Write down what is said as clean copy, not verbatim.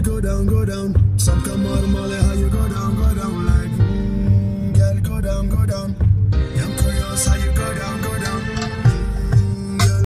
go down, go down. Some come out of my